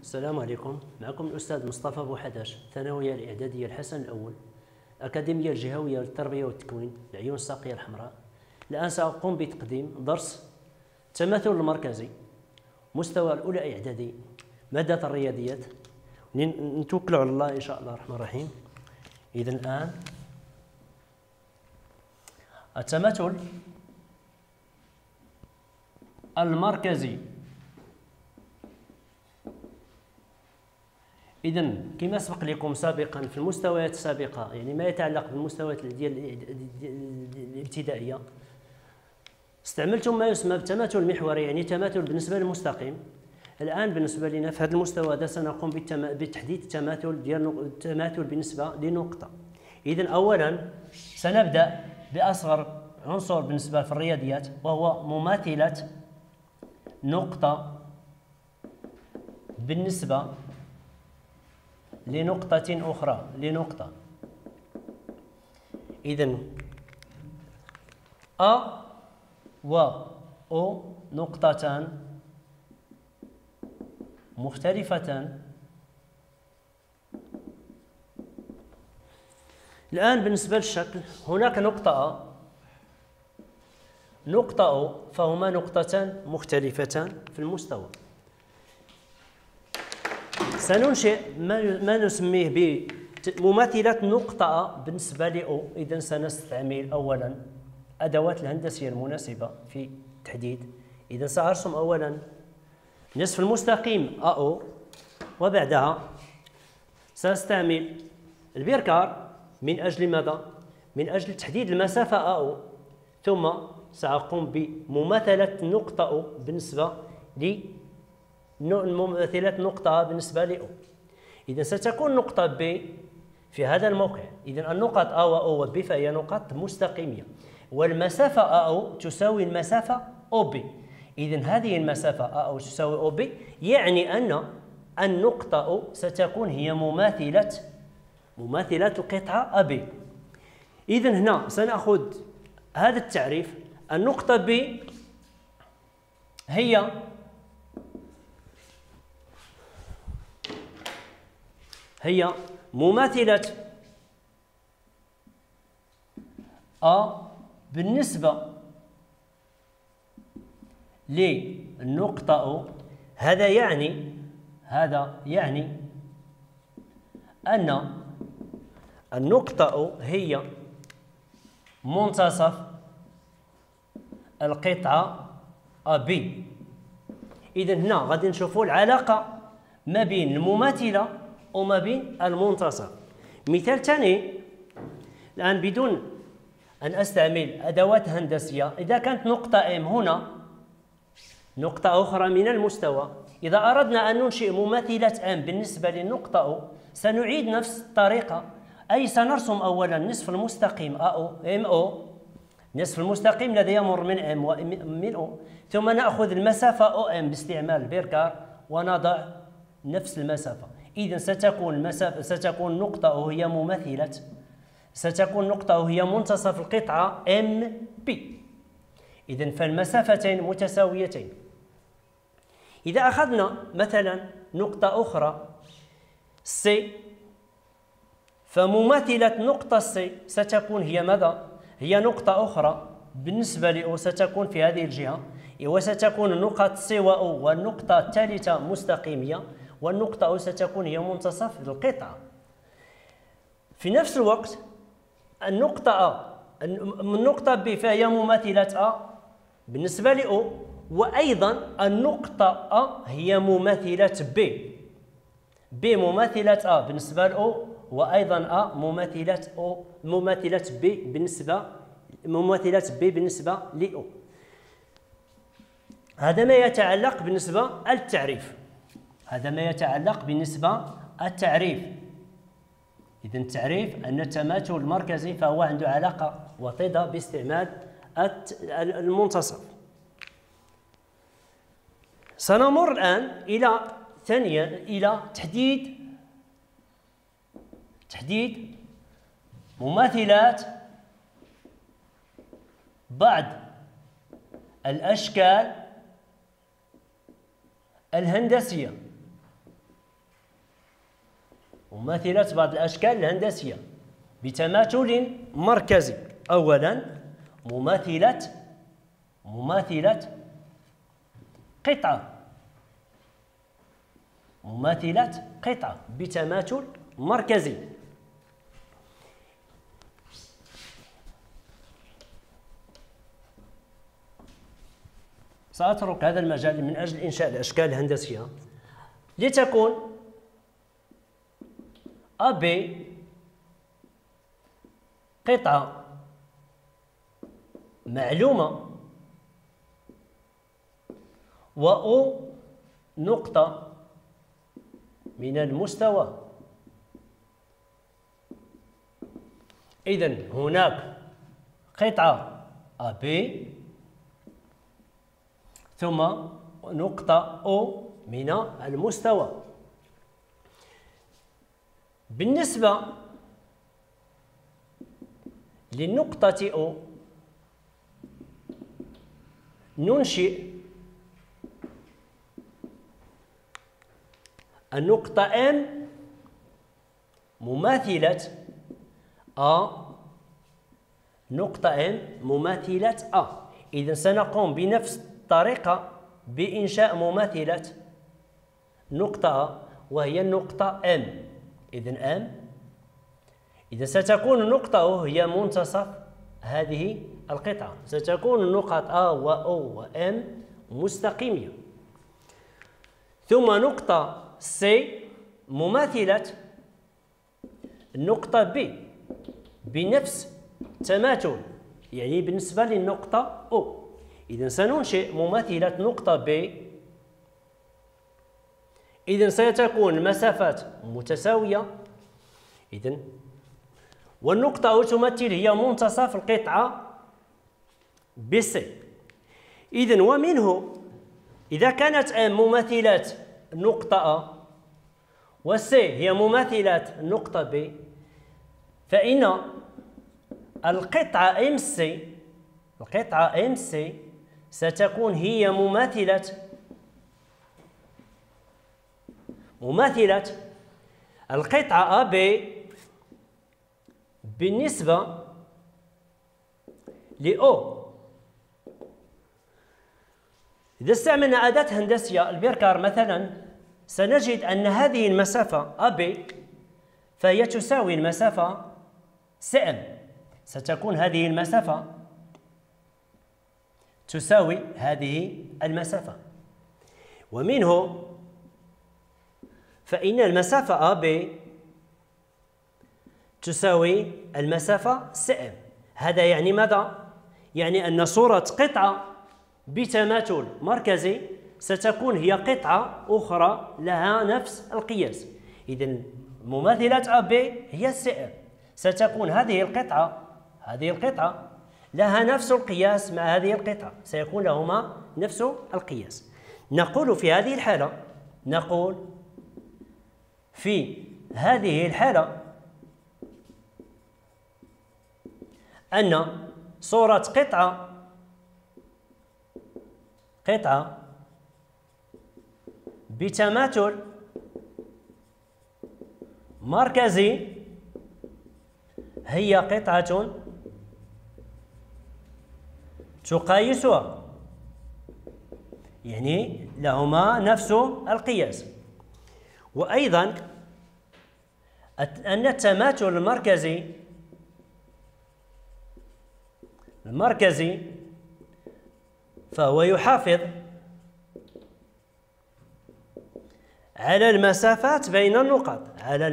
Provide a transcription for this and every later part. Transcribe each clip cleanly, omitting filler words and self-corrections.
السلام عليكم. معكم الأستاذ مصطفى بوحداش، الثانوية الإعدادية الحسن الأول، الأكاديمية الجهوية للتربية والتكوين العيون الساقية الحمراء. الآن سأقوم بتقديم درس التماثل المركزي مستوى الأولى إعدادي مادة الرياضيات. نتوكل على الله إن شاء الله الرحمن الرحيم. إذن الآن التماثل المركزي. إذن كما سبق لكم سابقا في المستويات السابقة، يعني ما يتعلق بالمستويات ديال الابتدائية، استعملتم ما يسمى بالتماثل المحوري، يعني تماثل بالنسبة للمستقيم. الآن بالنسبة لنا في هذا المستوى هذا سنقوم بتحديد التماثل بالنسبة لنقطة. إذن أولا سنبدأ بأصغر عنصر بالنسبة في الرياضيات، وهو مماثلة نقطة بالنسبة لنقطة أخرى لنقطة. إذن أ و أو نقطتان مختلفتان. الآن بالنسبة للشكل، هناك نقطة أ نقطة أو، فهما نقطتان مختلفتان في المستوى. سننشئ ما نسميه بمماثلة نقطة أ بالنسبة لأو. إذن سنستعمل أولا أدوات الهندسية المناسبة في التحديد. إذن سأرسم أولا نصف المستقيم أو، وبعدها سأستعمل البيركار من أجل ماذا؟ من أجل تحديد المسافة أو، ثم سأقوم بمماثلة نقطة أو بالنسبة مماثلة نقطة بالنسبة لأو. إذن ستكون نقطة ب في هذا الموقع. إذن النقط أ و أو و ب فهي نقط مستقيمية، والمسافة أ أو تساوي المسافة أو ب. إذن هذه المسافة أ أو تساوي أو ب، يعني أن النقطة أو ستكون هي مماثلة القطعة أ ب. إذن هنا سنأخذ هذا التعريف. النقطة ب هي مماثلة أ بالنسبة للنقطة أو. هذا يعني أن النقطة أو هي منتصف القطعة أ ب. إذن هنا غادي نشوفوا العلاقة ما بين المماثلة وما بين المنتصف. مثال ثاني الآن بدون أن أستعمل أدوات هندسية. إذا كانت نقطة M هنا نقطة أخرى من المستوى، إذا أردنا أن ننشئ مماثلة M بالنسبة للنقطة أو، سنعيد نفس الطريقة. أي سنرسم أولا نصف المستقيم MO، نصف المستقيم الذي يمر من M ومن O، ثم نأخذ المسافة OM باستعمال البيركار ونضع نفس المسافة. إذن ستكون نقطة أو هي نقطة أو هي منتصف القطعة MB. إذن فالمسافتين متساويتين. إذا أخذنا مثلا نقطة أخرى C، فمماثلة نقطة C ستكون هي ماذا؟ هي نقطة أخرى بالنسبة لأو، ستكون في هذه الجهة، وستكون النقط C و O، والنقطة الثالثة مستقيمية، والنقطة أو ستكون هي منتصف القطعة. في نفس الوقت النقطة B فهي مماثلة A بالنسبة لأو، وأيضا النقطة A هي مماثلة B مماثلة A بالنسبة لأو، وأيضا A مماثلة B بالنسبة لأو. هذا ما يتعلق بالنسبة للتعريف. التعريف. إذن التعريف أن التماثل المركزي فهو عنده علاقة وطيدة باستعمال المنتصف. سنمر الآن إلى تحديد مماثلات بعض الأشكال الهندسية. مماثلة بعض الأشكال الهندسية بتماثل مركزي. أولا مماثلة قطعة، مماثلة قطعة بتماثل مركزي. سأترك هذا المجال من أجل إنشاء الأشكال الهندسية لتكون AB قطعة معلومة وأو نقطة من المستوى. إذن هناك قطعة AB ثم نقطة O من المستوى. بالنسبة للنقطة O ننشئ النقطة M مماثلة A، نقطة M مماثلة A. إذن سنقوم بنفس الطريقة بإنشاء مماثلة نقطة A وهي النقطة M. إذن ستكون النقطة O هي منتصف هذه القطعة. ستكون النقط A و O و M مستقيمة. ثم نقطة C مماثلة النقطة B بنفس تماثل، يعني بالنسبة للنقطة O. إذن سننشئ مماثلة نقطة B. إذن ستكون المسافات متساوية. إذن والنقطة O تمثل هي منتصف القطعة BC. إذن ومنه إذا كانت M مماثلة النقطة A وC هي مماثلة النقطة B، فإن القطعة MC ستكون هي مماثلة القطعة AB بالنسبة لO. إذا استعملنا أداة هندسية البركار مثلا سنجد أن هذه المسافة AB فهي تساوي المسافة CM. ستكون هذه المسافة تساوي هذه المسافة، ومنه فإن المسافة AB تساوي المسافة CM. هذا يعني ماذا؟ يعني أن صورة قطعة بتماثل مركزي ستكون هي قطعة أخرى لها نفس القياس. إذن مماثلة AB هي CM. ستكون هذه القطعة لها نفس القياس مع هذه القطعة، سيكون لهما نفس القياس. نقول في هذه الحالة أن صورة قطعة بتماثل مركزي هي قطعة تقايسها، يعني لهما نفس القياس. وأيضا أن التماثل المركزي فهو يحافظ على المسافات بين النقط،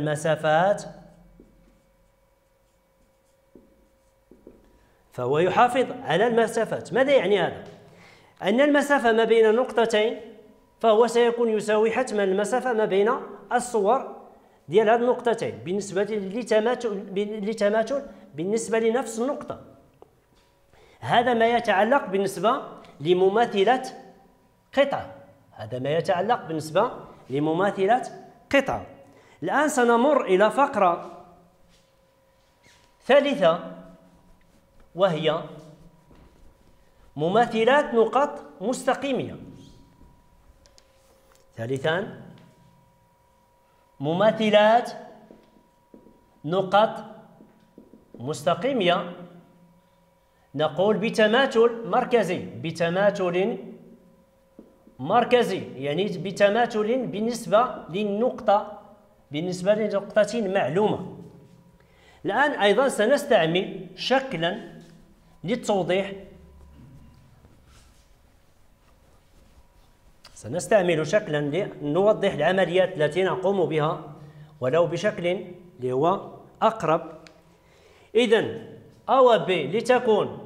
فهو يحافظ على المسافات. ماذا يعني هذا؟ أن المسافة ما بين النقطتين فهو سيكون يساوي حتما المسافة ما بين الصور ديال هذه النقطتين بالنسبة لتماثل بالنسبة لنفس النقطة. هذا ما يتعلق بالنسبة لمماثلة قطعة. الآن سنمر إلى فقرة ثالثة وهي مماثلات نقط مستقيمة. ثالثا مماثلات نقط مستقيمية نقول بتماثل مركزي، بتماثل مركزي يعني بتماثل بالنسبة لنقطة معلومة. الآن أيضا سنستعمل شكلا للتوضيح، لنوضح العمليات التي نقوم بها ولو بشكل اللي هو أقرب. إذن A و B لتكون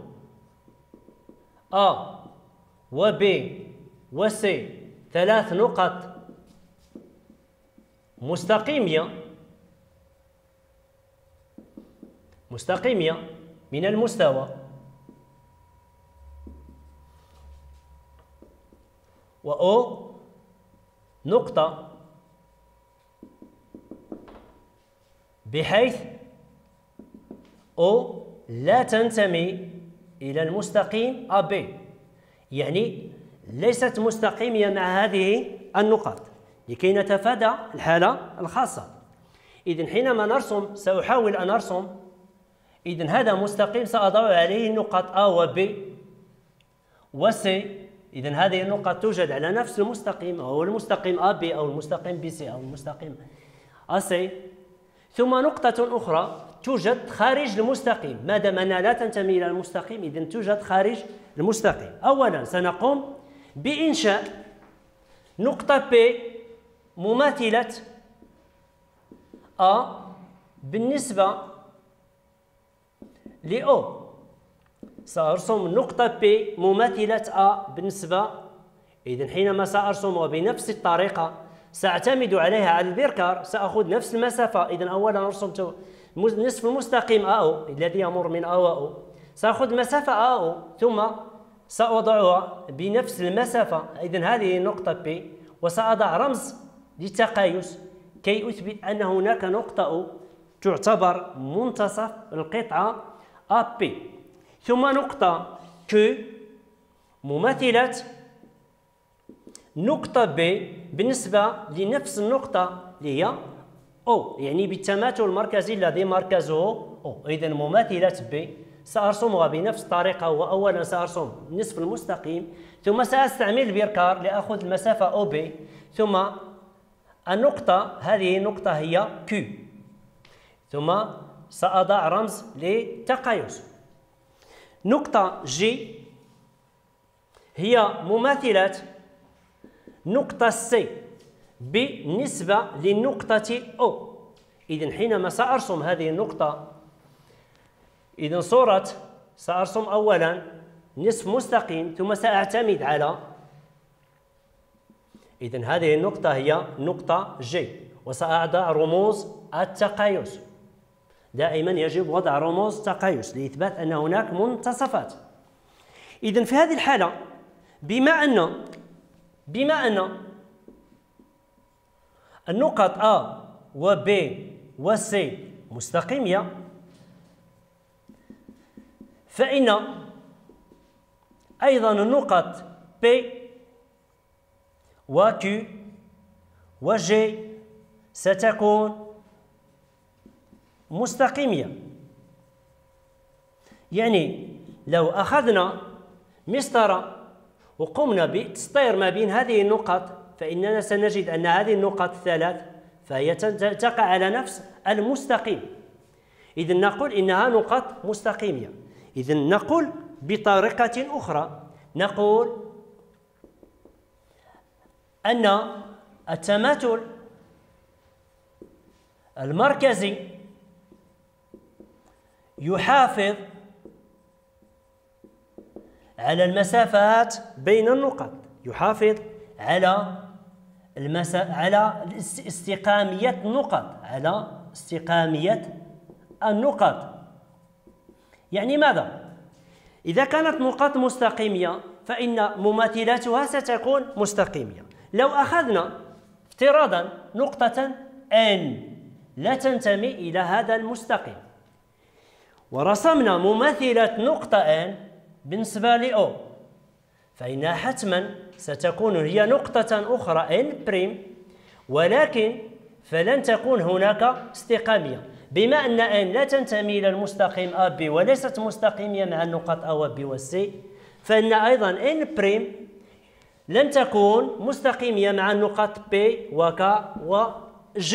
A و B و C 3 نقط مستقيمية من المستوى، و O نقطة بحيث O لا تنتمي إلى المستقيم AB، يعني ليست مستقيمية مع هذه النقاط لكي نتفادى الحالة الخاصة. إذن حينما نرسم سأحاول أن أرسم، إذن هذا مستقيم سأضع عليه النقاط A و B و C. إذن هذه النقاط توجد على نفس المستقيم، أو المستقيم AB أو المستقيم BC أو المستقيم AC. ثم نقطة أخرى توجد خارج المستقيم، ما دام أنها لا تنتمي إلى المستقيم إذن توجد خارج المستقيم. أولا سنقوم بإنشاء نقطة P مماثلة A بالنسبة ل O. سأرسم نقطة P مماثلة A بالنسبة، إذن حينما سأرسمها بنفس الطريقة سأعتمد عليها على البركار، سأخذ نفس المسافة. إذن أولا رسمت نصف المستقيم AO الذي يمر من A و O، سأخذ مسافة AO ثم سأضعها بنفس المسافة، إذن هذه نقطة P، وسأضع رمز للتقايس كي أثبت أن هناك نقطة O تعتبر منتصف القطعة AP. ثم نقطة Q مماثلة نقطة B بالنسبة لنفس النقطة اللي هي O، يعني بالتماثل المركزي الذي مركزه O. إذن مماثلة B سأرسمها بنفس الطريقة، وأولا سأرسم نصف المستقيم ثم سأستعمل البركار لأخذ المسافة OB، ثم النقطة هذه النقطة هي Q، ثم سأضع رمز للتقايس. نقطة G هي مماثلة نقطة C بالنسبة للنقطة O. إذن حينما سأرسم هذه النقطة، إذن صورة سأرسم أولا نصف مستقيم ثم سأعتمد على، إذن هذه النقطة هي نقطة G، وسأضع رموز التقايس. دائما يجب وضع رموز التقايس لإثبات أن هناك منتصفات. إذن في هذه الحالة بما أن النقط A و B و C مستقيمية، فإن أيضا النقط P و Q و G ستكون مستقيمية. يعني لو أخذنا مسطرة وقمنا بتسطير ما بين هذه النقط، فإننا سنجد أن هذه النقط الثلاث فهي تقع على نفس المستقيم. إذن نقول إنها نقط مستقيمية. إذن نقول بطريقة أخرى، نقول أن التماثل المركزي يحافظ على المسافات بين النقط، يحافظ على استقامية النقط، يعني ماذا؟ إذا كانت نقاط مستقيمية فإن مماثلاتها ستكون مستقيمية. لو أخذنا افتراضا نقطة N لا تنتمي إلى هذا المستقيم، ورسمنا مماثلة نقطة N بالنسبة ل O، فإنها حتما ستكون هي نقطة أخرى N'، ولكن فلن تكون هناك استقامية. بما أن N لا تنتمي إلى المستقيم A B وليست مستقيمية مع النقاط A و B و C، فإن أيضا N بريم لن تكون مستقيمية مع النقاط P و K و G.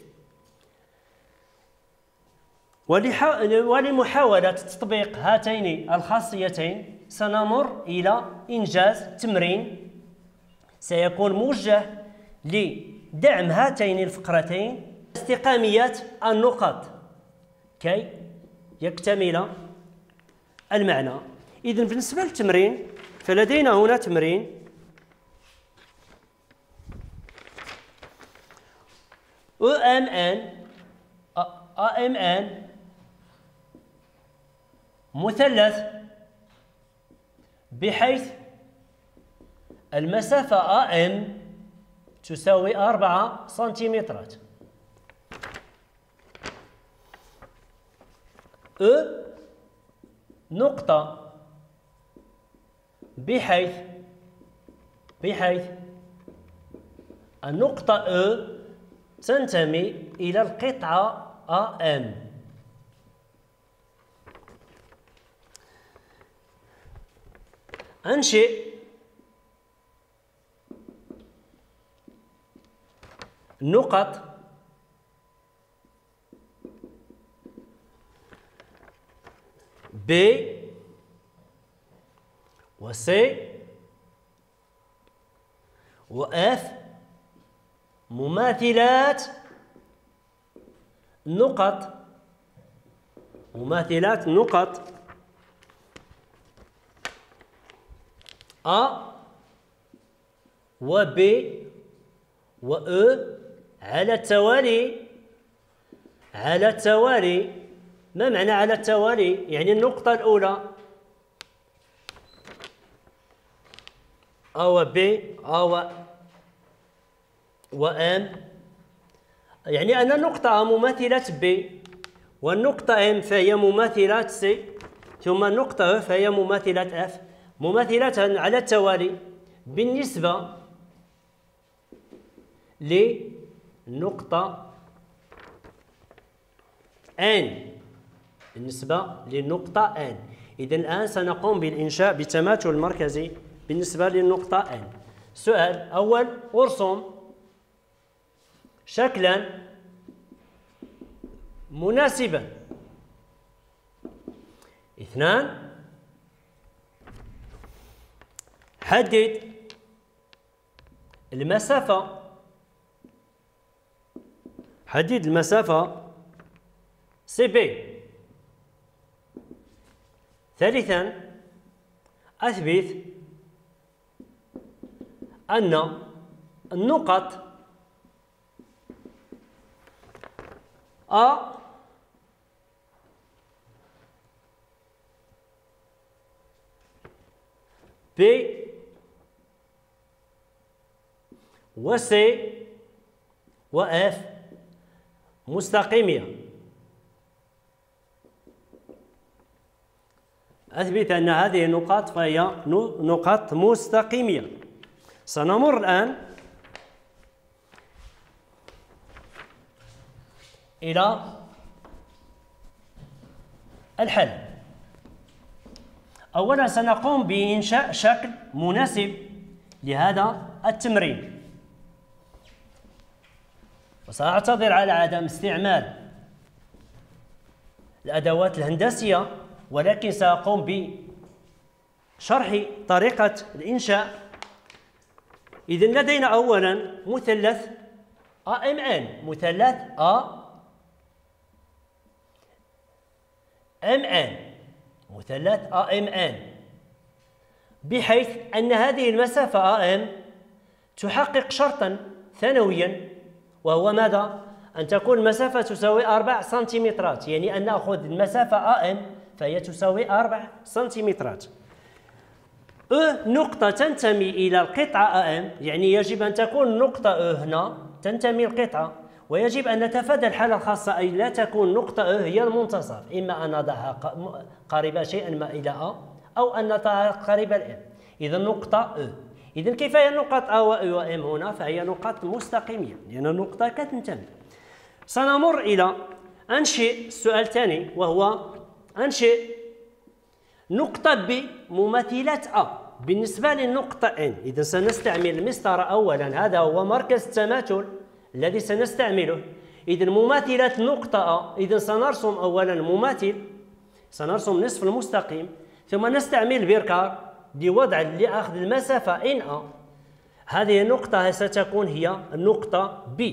ولمحاولة تطبيق هاتين الخاصيتين سنمر إلى إنجاز تمرين سيكون موجه لدعم هاتين الفقرتين استقامية النقط كي يكتمل المعنى. إذن بالنسبة للتمرين فلدينا هنا تمرين AMN مثلث بحيث المسافة AM تساوي 4 سنتيمترات. نقطة بحيث النقطة تنتمي إلى القطعة AM. أنشئ نقط B و C و F مماثلات نقط A و B و E على التوالي. ما معنى على التوالي؟ يعني النقطة الأولى A و B A و M، يعني أن النقطة A مماثلة B والنقطة M فهي مماثلة C ثم النقطة E فهي مماثلة F مماثلة على التوالي بالنسبة لنقطة N. إذن الآن سنقوم بالإنشاء بتماثل مركزي بالنسبة للنقطة N. سؤال أول: ارسم شكلا مناسبا. 2 حدد المسافة CB. 3 أثبت أن النقط A B و C و F مستقيمية. أثبت أن هذه النقاط فهي نقاط مستقيمية. سنمر الآن إلى الحل. أولا سنقوم بإنشاء شكل مناسب لهذا التمرين، وسأعتذر على عدم استعمال الأدوات الهندسية، ولكن سأقوم بشرح طريقة الإنشاء. إذن لدينا أولا مثلث AMN، مثلث AMN بحيث أن هذه المسافة AM تحقق شرطا ثانويا، وهو ماذا؟ أن تكون المسافة تساوي 4 سنتيمترات، يعني أن نأخذ المسافة AM فهي تساوي 4 سنتيمترات. نقطة تنتمي إلى القطعة AM، يعني يجب أن تكون النقطة هنا تنتمي القطعة، ويجب أن نتفادى الحالة الخاصة أي لا تكون نقطة هي المنتصف، إما أن نضعها قريبة شيئا ما إلى A أو أن نضعها قريبة ل M. إذا نقطة إذا كيف هي النقاط A و E و M هنا؟ فهي نقاط مستقيمية لأن النقطة كتنتمي. سنمر إلى أنشئ السؤال الثاني، وهو أنشئ نقطة ب مماثلة أ بالنسبة للنقطة N. إذا سنستعمل المسطرة أولا، هذا هو مركز التماثل الذي سنستعمله. إذا مماثلة نقطة أ، إذا سنرسم أولا مماثل، سنرسم نصف المستقيم، ثم نستعمل بيركار لأخذ المسافة NA. هذه النقطة ستكون هي النقطة B.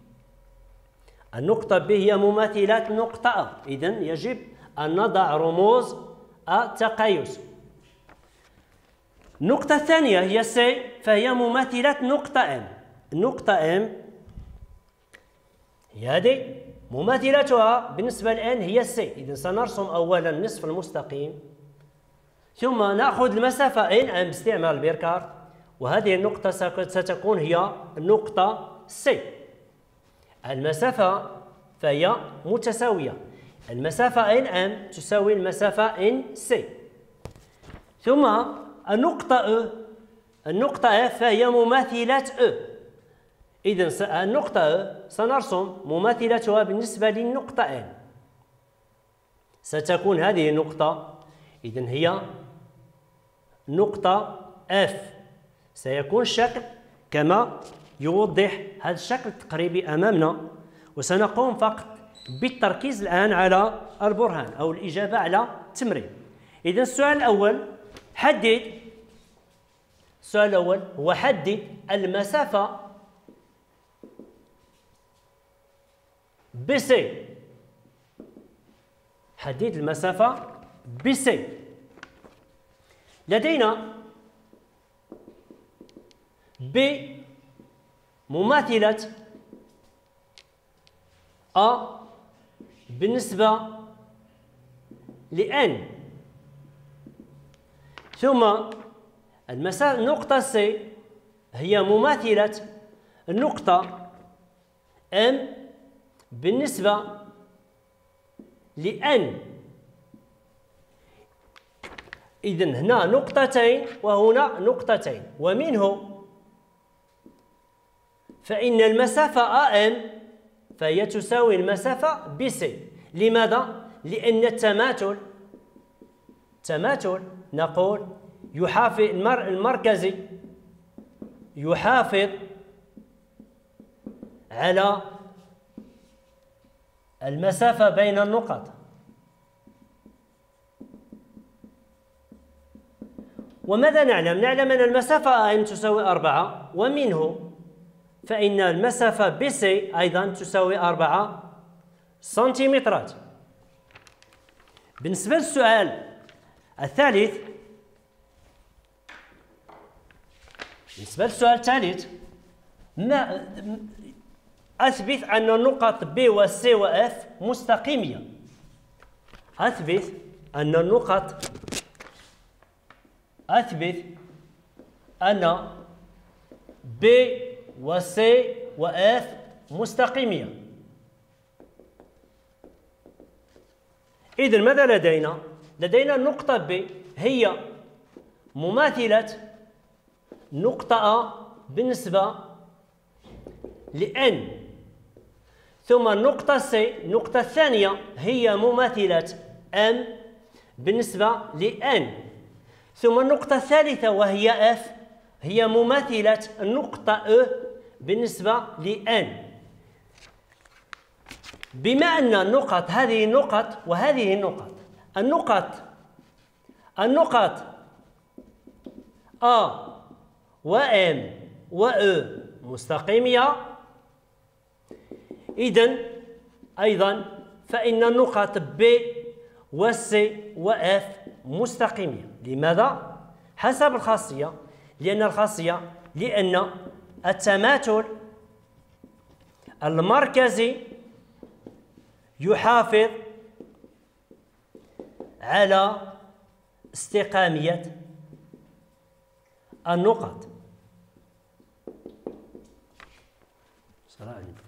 النقطة B هي مماثلة نقطة أ، إذا يجب أن نضع رموز التقايس. النقطة الثانية هي C، فهي مماثلة نقطة M. النقطة M هي هذه، مماثلتها بالنسبة لN هي C. إذا سنرسم أولا نصف المستقيم، ثم نأخذ المسافة NM باستعمال البيركار، وهذه النقطة ستكون هي النقطة C. المسافة فهي متساوية، المسافة NM تساوي المسافة NC. ثم النقطة E، النقطة F فهي مماثلة E. إذا النقطة E سنرسم مماثلتها بالنسبة للنقطة N، ستكون هذه النقطة، إذا هي نقطة F. سيكون الشكل كما يوضح هذا الشكل التقريبي أمامنا، وسنقوم فقط بالتركيز الآن على البرهان أو الإجابة على التمرين. إذا السؤال الأول هو حدد المسافة BC. حدد المسافة BC. لدينا B مماثلة A بالنسبة لN، ثم المسافة النقطة C هي مماثلة النقطة M بالنسبة لN. إذن هنا نقطتين وهنا نقطتين، ومنه فإن المسافة AM فهي تساوي المسافة BC. لماذا؟ لأن التماثل نقول يحافظ المركزي يحافظ على المسافة بين النقط، وماذا نعلم؟ نعلم أن المسافة AM تساوي 4، ومنه فإن المسافة BC أيضا تساوي 4 سنتيمترات. بالنسبة للسؤال الثالث، أثبت أن النقط B و C و F مستقيمية. أثبت أن B و C و F مستقيمية. إذن ماذا لدينا؟ لدينا النقطة B هي مماثلة نقطة A بالنسبة لN، ثم النقطة C النقطة الثانية هي مماثلة M بالنسبة لN، ثم النقطة الثالثة وهي F هي مماثلة النقطة E بالنسبة لN. بما أن النقط هذه النقط وهذه النقط A و M و E مستقيمية، إذن أيضا فإن النقط B و C و F مستقيمية. لماذا؟ حسب الخاصية، لأن التماثل المركزي يحافظ على استقامية النقط.